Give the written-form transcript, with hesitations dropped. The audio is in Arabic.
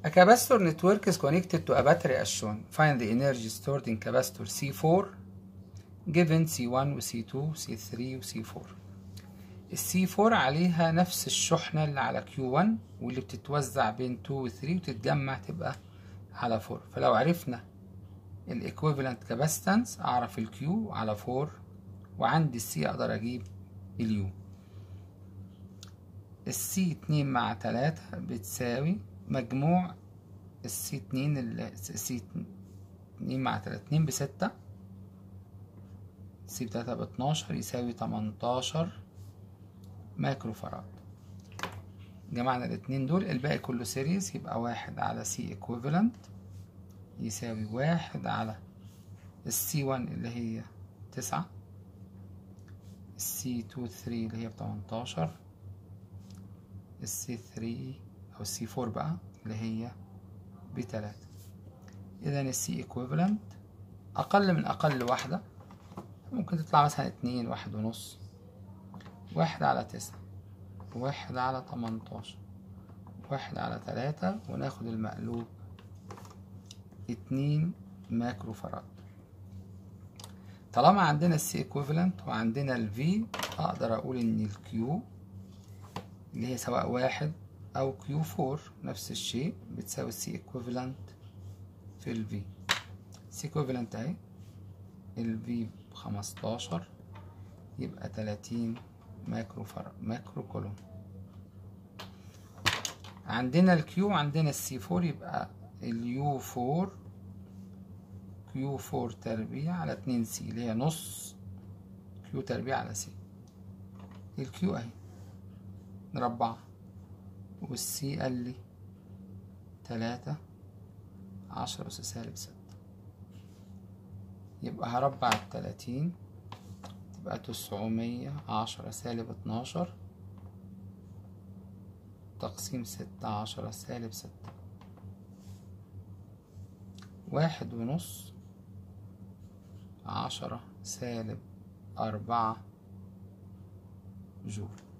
A capacitor network is connected to a battery as shown. Find the energy stored in capacitor C4 given C1 و C2 و C3 و C4. ال C4 عليها نفس الشحنة اللي على Q1 واللي بتتوزع بين 2 و 3 وتتجمع تبقى على 4. فلو عرفنا ال equivalent capacitance أعرف ال Q على 4 وعندي ال C أقدر أجيب ال U. ال C2 مع 3 بتساوي مجموع ال C2 مع 3 2 ب6 C ب3 ب12 يساوي 18 مايكرو فراد. جمعنا الاتنين دول، الباقي كله سيريز، يبقى 1 على C equivalent يساوي 1 على ال C1 اللي هي 9 ال C2 3 اللي هي ب18 ال C3 أو ال C4 بقى اللي هي ب3. إذا ال C equivalent أقل من أقل واحدة ممكن تطلع مثلا 2 1 ونص 1 على 9 1 على 18 1 على 3 وناخد المقلوب 2 مايكرو فراد. طالما عندنا السي ايكويفالنت وعندنا الفي اقدر اقول ان الكيو اللي هي سواء 1 او كيو 4 نفس الشيء بتساوي السي ايكويفالنت في الفي. السي ايكويفالنت اهي الفي ب15 يبقى 30 مايكرو كولوم. عندنا الكيو وعندنا السي 4 يبقى اليو 4 كيو 4 تربيع على 2 سي اللي هي نص كيو تربيع على سي. الكيو اهي نربعها والسي قال لي 3 10 أس سالب 6 يبقى هربع 30 تبقى 910 سالب 12 تقسيم 16 سالب 6 1 ونص 10 سالب 4 جول.